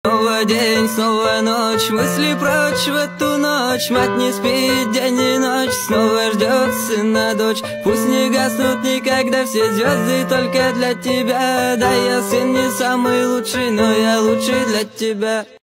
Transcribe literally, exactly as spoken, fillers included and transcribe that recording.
Снова день, снова ночь, мысли прочь в эту ночь. Мать не спит день и ночь, снова ждет сына дочь. Пусть не гаснут никогда все звезды только для тебя. Да, я сын не самый лучший, но я лучший для тебя.